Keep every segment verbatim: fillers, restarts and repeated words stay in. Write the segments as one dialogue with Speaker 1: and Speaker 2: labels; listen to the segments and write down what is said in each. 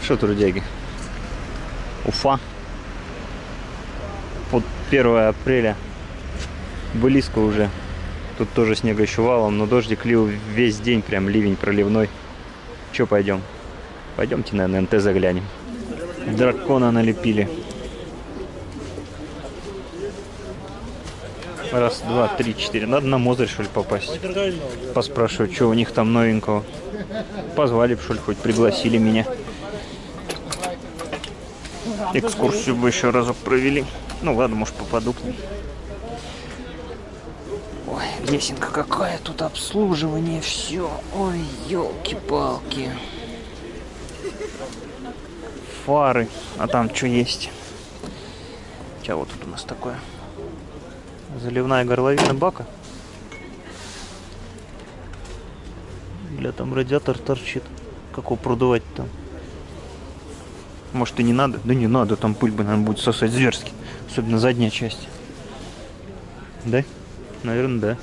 Speaker 1: Что, трудяги? Уфа. Под первое апреля. Близко уже. Тут тоже снега еще валом, но дождик лил весь день, прям ливень проливной. Че, пойдем? Пойдемте, наверное, эн тэ заглянем. Дракона налепили. Раз, два, три, четыре. Надо на Мозырь, что ли, попасть. Поспрашивать, что у них там новенького. Позвали бы, что ли, хоть пригласили меня. Экскурсию бы еще разок провели. Ну ладно, может, попаду к ним. Ой, лесенка какая, тут обслуживание, все. Ой, елки-палки. Фары. А там что есть? Сейчас вот тут у нас такое. Заливная горловина бака. Бля, там радиатор торчит. Как его продувать там? Может, и не надо? Да не надо, там пыль бы, наверное, будет сосать зверски. Особенно задняя часть. Да? Наверное, да.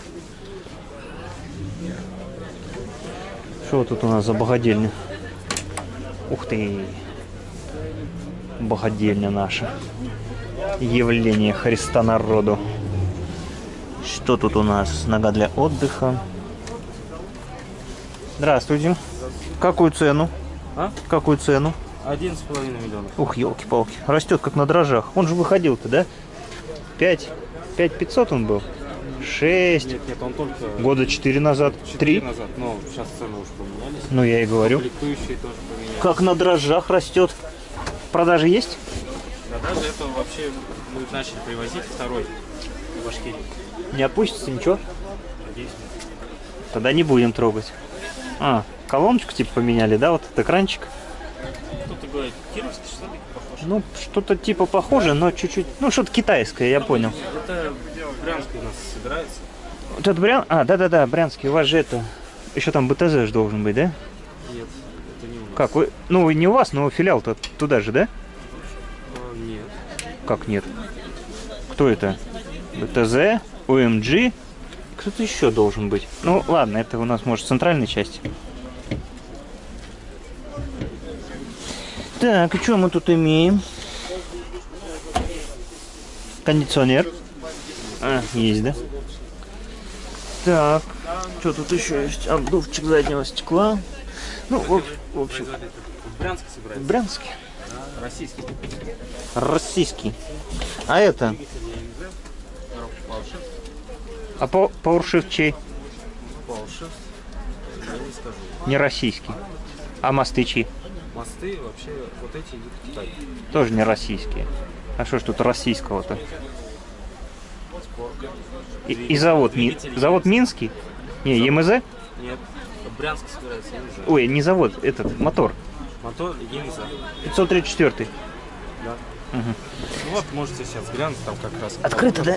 Speaker 1: Что тут у нас за богадельня? Ух ты! Богадельня наша. Явление Христа народу. Что тут у нас? Нога для отдыха. Здравствуйте. Какую цену?
Speaker 2: А?
Speaker 1: Какую цену?
Speaker 2: Один с половиной миллионов.
Speaker 1: Ух, елки-палки. Растет как на дрожжах. Он же выходил-то, да? Пять. Пять пятьсот он был. Шесть.
Speaker 2: Нет, нет, он только...
Speaker 1: Года четыре назад.
Speaker 2: Четыре
Speaker 1: Три.
Speaker 2: назад, но сейчас цены уже поменялись.
Speaker 1: Ну, я и говорю.
Speaker 2: Комплектующие тоже поменялись.
Speaker 1: Как на дрожжах растет. Продажи есть?
Speaker 2: Продажи это вообще мы начали привозить второй в Башкирии.
Speaker 1: Не опустится ничего?
Speaker 2: Надеюсь.
Speaker 1: Тогда не будем трогать. А, колоночку типа поменяли, да? Вот этот экранчик.
Speaker 2: Кто-то говорит, кировский, что ли, похож?
Speaker 1: Ну, что-то типа похоже, но чуть-чуть... Ну, что-то китайское, я понял.
Speaker 2: Это Брянский у нас собирается.
Speaker 1: Вот это Брян... А, да-да-да, Брянский. У вас же это... Еще там бэ тэ зэ ж должен быть, да?
Speaker 2: Нет, это не у нас.
Speaker 1: Как вы... Ну, не у вас, но филиал-то туда же, да?
Speaker 2: А, нет.
Speaker 1: Как нет? Кто это? бэ тэ зэ, о эм джи. Кто-то еще должен быть. Ну, ладно, это у нас, может, центральная часть. Так, и что мы тут имеем? Кондиционер. А, есть, да? Так, что тут еще есть? Обдувчик заднего стекла. Ну, в, в общем...
Speaker 2: В Брянске собирается.
Speaker 1: В Брянске.
Speaker 2: Российский.
Speaker 1: Российский. А это? А по PowerShift чей?
Speaker 2: PowerShift, я не скажу.
Speaker 1: Не российский. А мосты чьи?
Speaker 2: Мосты вообще вот эти идут в Китай.
Speaker 1: Тоже не российские. А что ж тут российского-то? И, и завод, Ми... завод Минский? Не, е эм зэ?
Speaker 2: Нет, в Брянске собирается е эм зэ.
Speaker 1: Ой, не завод, этот, мотор.
Speaker 2: Мотор е эм зэ.
Speaker 1: пятьсот тридцать четыре.
Speaker 2: Да.
Speaker 1: Угу.
Speaker 2: Ну вот, можете сейчас глянуть, там как раз...
Speaker 1: Открыто, да?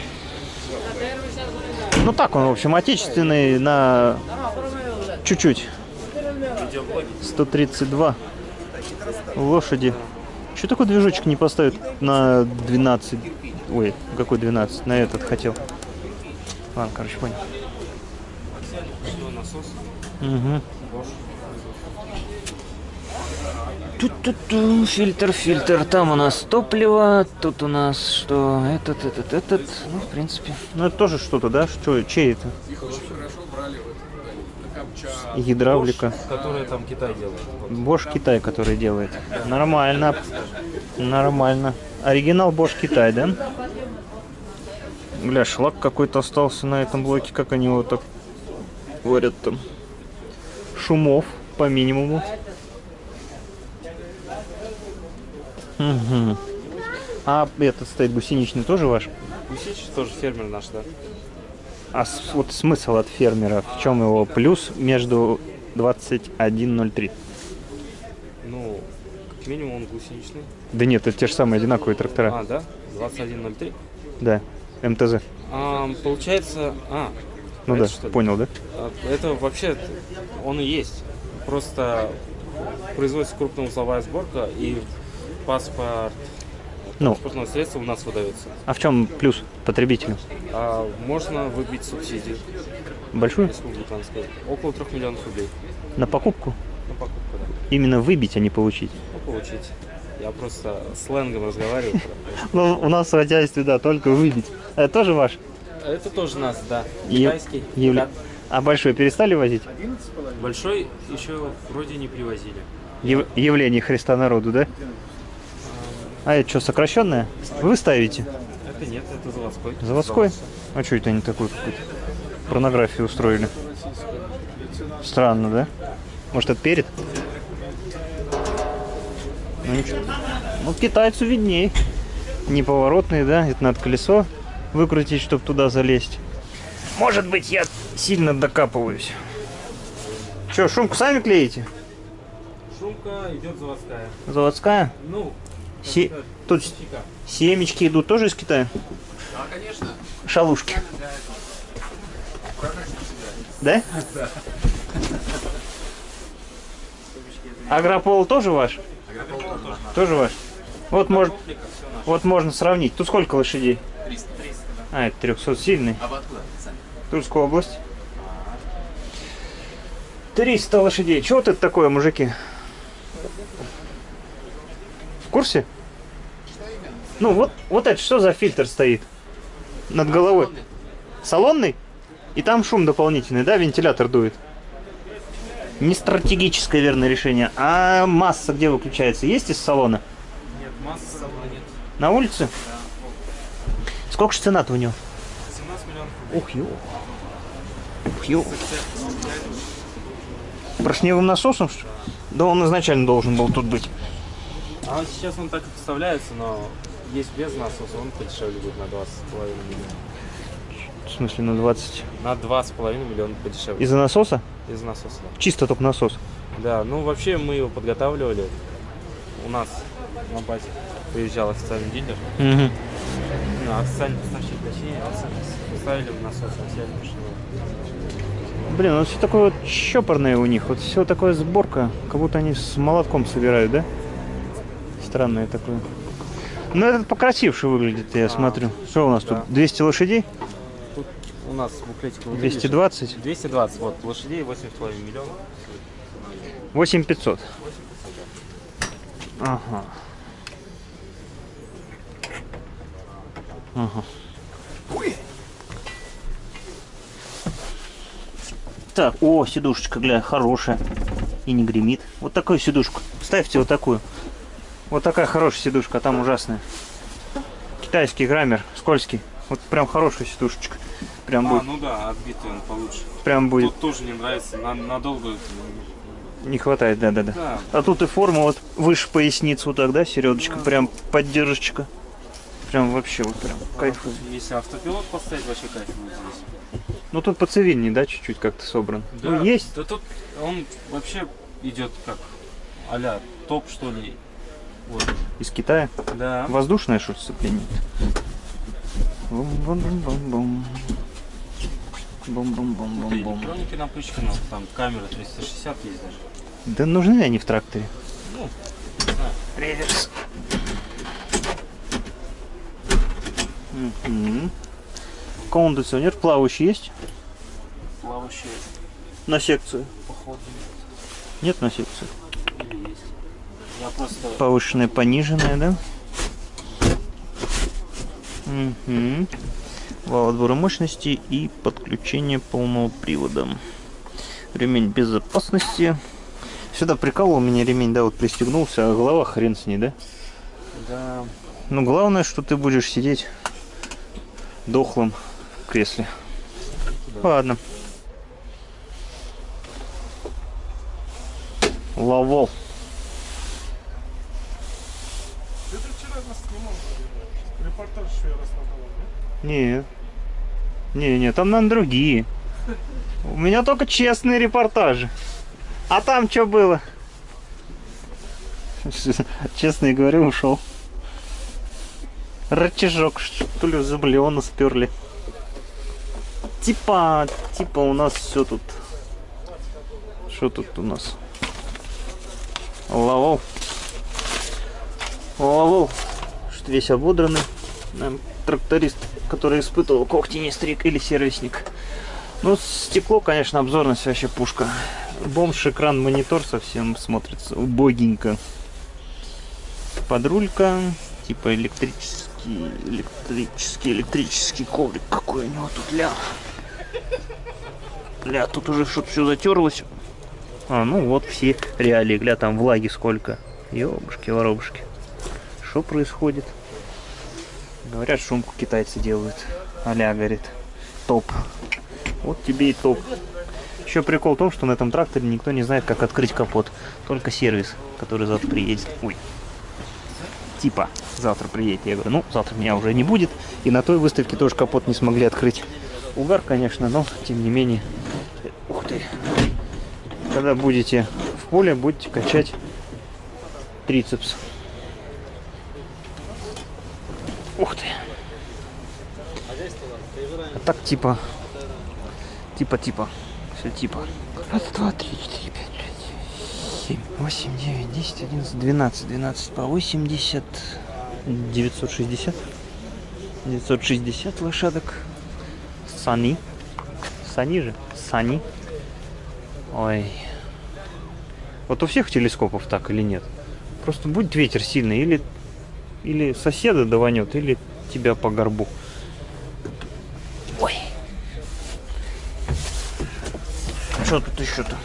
Speaker 1: Ну так он, в общем, отечественный на чуть-чуть. сто тридцать два лошади. Что такой движочек не поставить на двенадцать? Ой, какой двенадцать? На этот хотел. Ладно, короче, понял. Угу. Тут-тут-тут, фильтр, фильтр. Там у нас топливо, тут у нас что? Этот, этот, этот. Ну, в принципе. Ну, это тоже что-то, да? Что, чей это? Гидравлика.
Speaker 2: Bosch, который там Китай делает. Вот.
Speaker 1: Bosch Китай, который делает. Нормально. Нормально. Оригинал Bosch Китай, да? Бля, шлак какой-то остался на этом блоке. Как они его так говорят там? Шумов по минимуму. Угу. А этот стоит гусеничный тоже ваш?
Speaker 2: Гусеничный тоже фермер наш, да.
Speaker 1: А с, вот смысл от фермера, в чем его плюс между двадцать один ноль три?
Speaker 2: Ну, как минимум он гусеничный.
Speaker 1: Да нет, это те же самые одинаковые трактора.
Speaker 2: А, да? двадцать один ноль три?
Speaker 1: Да, эм тэ зэ.
Speaker 2: А, получается... А,
Speaker 1: ну
Speaker 2: это,
Speaker 1: да,
Speaker 2: что ли?
Speaker 1: Понял, да?
Speaker 2: Это вообще, он и есть. Просто производится крупноузловая сборка и паспорт
Speaker 1: Ну,
Speaker 2: транспортного средства у нас выдается.
Speaker 1: а в чем плюс потребителю?
Speaker 2: А можно выбить субсидию.
Speaker 1: Большую?
Speaker 2: Республиканскую. Около трех миллионов рублей.
Speaker 1: На покупку?
Speaker 2: На покупку, да.
Speaker 1: Именно выбить, а не получить.
Speaker 2: Ну, получить. Я просто сленгом разговариваю.
Speaker 1: Ну, у нас в хозяйстве, да, только выбить. Это тоже ваш?
Speaker 2: Это тоже нас, да.
Speaker 1: Е-
Speaker 2: Китайский.
Speaker 1: Евля- А большой перестали возить?
Speaker 2: Большой еще вроде не привозили.
Speaker 1: Ев- Явление Христа народу, да? А это что, сокращенное? Вы ставите?
Speaker 2: Это нет, это заводской.
Speaker 1: Заводской? А что это они такую какую-то порнографию устроили? Странно, да? Может, это перед? Ну, ничего. Ну, китайцу видней. Неповоротный, да? Это надо колесо выкрутить, чтобы туда залезть. Может быть, я сильно докапываюсь. Че, шумку сами клеите?
Speaker 2: Шумка идет заводская.
Speaker 1: Заводская?
Speaker 2: Ну,
Speaker 1: Се- Тут семечки идут тоже из Китая?
Speaker 2: да, конечно.
Speaker 1: Шалушки. Да? Агропол тоже ваш?
Speaker 2: Агропол тоже наш.
Speaker 1: Тоже ваш? Вот, может,
Speaker 2: Комплика, все наше.
Speaker 1: вот можно сравнить. Тут сколько лошадей?
Speaker 2: триста. триста, да.
Speaker 1: А, это трехсотсильный.
Speaker 2: А вы откуда сами?
Speaker 1: Тульская область. триста лошадей. Чего вот это такое, мужики? В курсе? Ну, вот, вот это что за фильтр стоит над головой? Салонный? И там шум дополнительный, да? Вентилятор дует. Не стратегическое верное решение. А масса где выключается? Есть из салона?
Speaker 2: Нет, масса салона нет.
Speaker 1: На улице? Сколько же цена-то у него?
Speaker 2: семнадцать миллионов.
Speaker 1: Ух, ё. Ух, ё. Поршневым насосом, что ли? Да он изначально должен был тут быть.
Speaker 2: А вот сейчас он так и поставляется, но есть без насоса, он подешевле будет на два с половиной миллиона.
Speaker 1: В смысле на двадцать?
Speaker 2: На два с половиной миллиона подешевле.
Speaker 1: Из-за насоса?
Speaker 2: Из насоса, да.
Speaker 1: Чисто только насос.
Speaker 2: Да, ну вообще мы его подготавливали. У нас на базе приезжал официальный дилер.
Speaker 1: Угу.
Speaker 2: Ну, официальный поставщик, точнее, поставили в насос на себя машину.
Speaker 1: Блин, ну все такое вот щепорное у них. Вот все такое сборка. Как будто они с молотком собирают, да? Странное такое. Ну этот покрасивше выглядит, я
Speaker 2: А,
Speaker 1: смотрю. Что у нас
Speaker 2: да.
Speaker 1: тут? двести лошадей?
Speaker 2: Тут у нас буклетик вот
Speaker 1: двести
Speaker 2: видишь?
Speaker 1: двадцать?
Speaker 2: двести двадцать, вот, лошадей восемь с половиной миллионов.
Speaker 1: восемь пятьсот. Ага. Ага. Так, о, сидушечка, гля, хорошая. И не гремит. Вот такую сидушку. Ставьте вот такую. Вот такая хорошая сидушка, а там ужасная. Китайский граммер, скользкий. Вот прям хорошая сидушечка. Прям
Speaker 2: А,
Speaker 1: будет.
Speaker 2: ну да, отбитый он получше.
Speaker 1: Прям будет.
Speaker 2: Тут тоже не нравится, на, надолго.
Speaker 1: Не хватает, да-да-да.
Speaker 2: Да.
Speaker 1: А тут и форма вот выше поясницы вот так, да, середочка,
Speaker 2: Да.
Speaker 1: прям поддержечка. Прям вообще вот прям кайфует.
Speaker 2: Если автопилот поставить, вообще кайф будет здесь.
Speaker 1: Ну тут поцивильней, да, чуть-чуть как-то собран.
Speaker 2: Да,
Speaker 1: Ну есть.
Speaker 2: Да тут он вообще идет как а-ля топ, что ли. Вот.
Speaker 1: Из Китая.
Speaker 2: Да.
Speaker 1: Воздушное что-то сцепление. Бум-бум-бум-бум-бум. Бум-бум-бум-бум-бум.
Speaker 2: Электроники напычканы, там камера триста шестьдесят есть даже.
Speaker 1: Да нужны они в тракторе.
Speaker 2: Ну, не знаю.
Speaker 1: Реверс. Мгм. Кондиционер плавающий есть?
Speaker 2: Плавающие,
Speaker 1: На секцию.
Speaker 2: походу,
Speaker 1: Нет на секцию.
Speaker 2: или есть. Я просто...
Speaker 1: Повышенная, пониженная, да? Угу. Вал отбора мощности и подключение полного привода. Ремень безопасности. Сюда прикалывал меня ремень, да, вот пристегнулся, а голова хрен с ней, да?
Speaker 2: Да.
Speaker 1: Но главное, что ты будешь сидеть дохлым в кресле.
Speaker 2: Да.
Speaker 1: Ладно. Ловол.
Speaker 3: Ты вчера нас снимал, наверное. Репортаж еще я рассказывал, да?
Speaker 1: Не. Не, не, там нам другие. У меня только честные репортажи. А там что было? Честно говорю, ушел. Рычажок, что ли, заблеона сперли. Типа, типа у нас все тут. Что тут у нас? Ловол. Ловол. Что весь ободранный. Наверное, тракторист, который испытывал когти не стриг или сервисник. Ну, стекло, конечно, обзорность вообще пушка. Бомж-экран, монитор совсем смотрится убогенько. Подрулька, типа электрический, электрический, электрический коврик. Какой у него тут, ля. Ля, тут уже что-то все затерлось. А, ну вот все реалии, гля, там влаги сколько. Ёбушки-воробушки. Что происходит? Говорят, шумку китайцы делают. А-ля, говорит, топ. Вот тебе и топ. Еще прикол в том, что на этом тракторе никто не знает, как открыть капот. Только сервис, который завтра приедет. Ой. Типа, завтра приедет. Я говорю, ну, завтра меня уже не будет. И на той выставке тоже капот не смогли открыть. Угар, конечно, но, тем не менее. Ух ты. Когда будете в поле, будете качать трицепс. Ух ты. А так типа, типа, типа, все типа. Раз, два, три, четыре, пять, шесть, семь, восемь, девять, десять, одиннадцать, двенадцать, двенадцать по восемьдесят, девятьсот шестьдесят, девятьсот шестьдесят лошадок. Сани, Сани же, Сани. Ой. Вот у всех телескопов так или нет? Просто будет ветер сильный, или, или соседа даванет, или тебя по горбу. Ой. Что тут еще-то?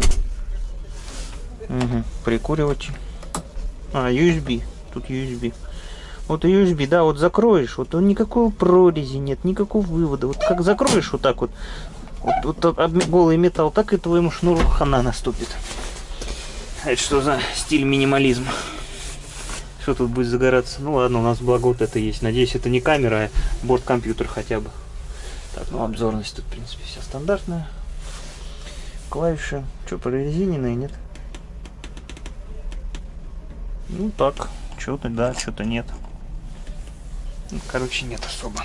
Speaker 1: Угу. Прикуриватель. А, ю эс би. Тут ю эс би. Вот ю эс би, да, вот закроешь, вот никакого прорези нет, никакого вывода. Вот как закроешь вот так вот, вот, вот голый металл, так и твоему шнуру хана наступит. Это что за стиль минимализма? Что тут будет загораться? Ну ладно, у нас благо вот это есть. Надеюсь, это не камера, а борт-компьютер хотя бы. Так, ну обзорность тут, в принципе, вся стандартная. Клавиши. Что, прорезиненные, нет? Ну так, что-то да, что-то нет. Ну, короче, нет особо.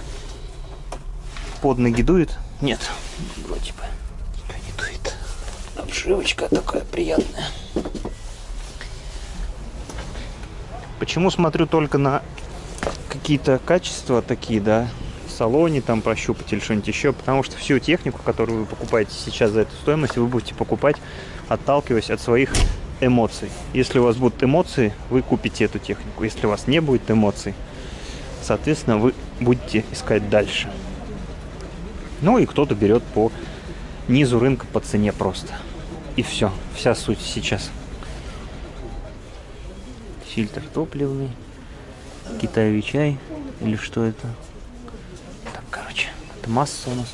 Speaker 1: Под ноги дует? Нет. Вроде бы не дует. Обшивочка такая приятная. Почему смотрю только на какие-то качества такие, да, в салоне, там прощупать или что-нибудь еще? Потому что всю технику, которую вы покупаете сейчас за эту стоимость, вы будете покупать, отталкиваясь от своих эмоций. Если у вас будут эмоции, вы купите эту технику. Если у вас не будет эмоций, соответственно, вы будете искать дальше. Ну и кто-то берет по низу рынка по цене просто. И все. Вся суть сейчас. Фильтр топливный. Китаевый чай. Или что это? Так, короче. Это масса у нас.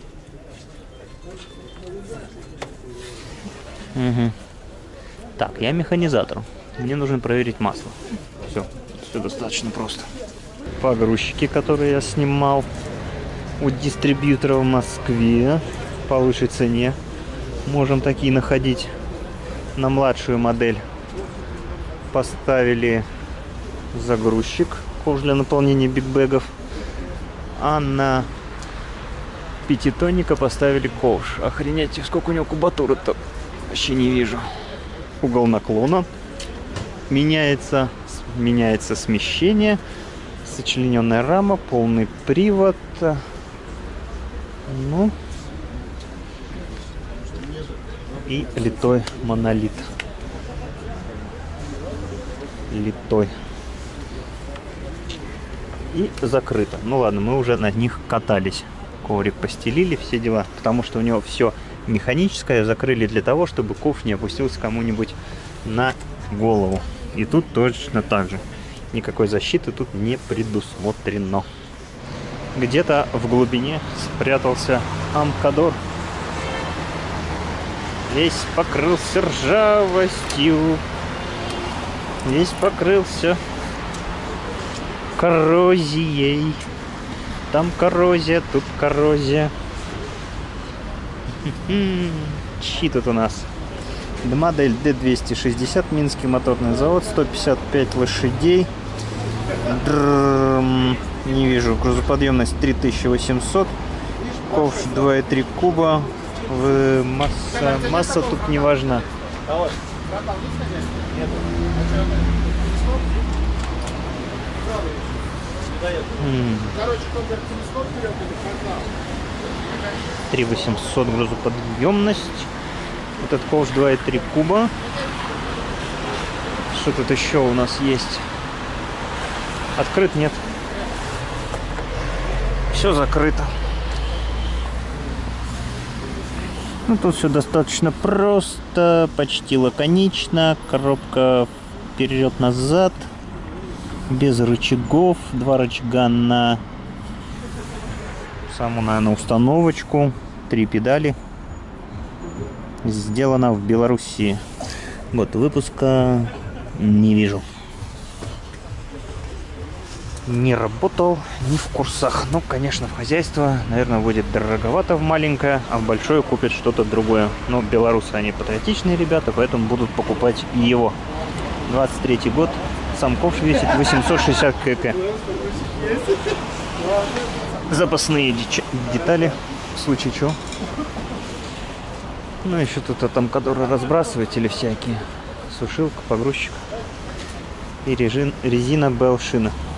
Speaker 1: Угу. Так, я механизатор. Мне нужно проверить масло. Все. Все достаточно просто. Погрузчики, которые я снимал у дистрибьютора в Москве по лучшей цене. Можем такие находить. На младшую модель поставили загрузчик, ковш для наполнения бигбэгов, а на пятитонника поставили ковш. Охренеть, сколько у него кубатуры-то, вообще не вижу. Угол наклона меняется, меняется смещение, сочлененная рама, полный привод. Ну и литой монолит. Литой. И закрыто. Ну ладно, мы уже на них катались. Коврик постелили, все дела. Потому что у него все механическое. Закрыли для того, чтобы ковш не опустился кому-нибудь на голову. И тут точно так же. Никакой защиты тут не предусмотрено. Где-то в глубине спрятался Амкадор. Весь покрылся ржавостью. Весь покрылся коррозией. Там коррозия, тут коррозия. Чьи тут у нас? Модель дэ двести шестьдесят, Минский моторный завод, сто пятьдесят пять лошадей. Дррррм. Не вижу. Грузоподъемность три тысячи восемьсот. Ковш два и три куба. В масса, масса тут не важна. три восемьсот грузоподъемность. Этот ковш два и три куба. Что тут еще у нас есть? Открыт, нет. Все закрыто. Ну, тут все достаточно просто, почти лаконично. Коробка вперед-назад, без рычагов. Два рычага на саму, наверное, установочку. Три педали. Сделано в Белоруссии. Год выпуска не вижу. Не работал, не в курсах. Ну, конечно, в хозяйство, наверное, будет дороговато в маленькое, а в большое купят что-то другое. Но белорусы, они патриотичные ребята, поэтому будут покупать его. двадцать третий год. Сам ковш весит восемьсот шестьдесят кг. Запасные детали, в случае чего. Ну, еще тут атомкадоры разбрасыватели всякие. Сушилка, погрузчик. И резина Белл шина.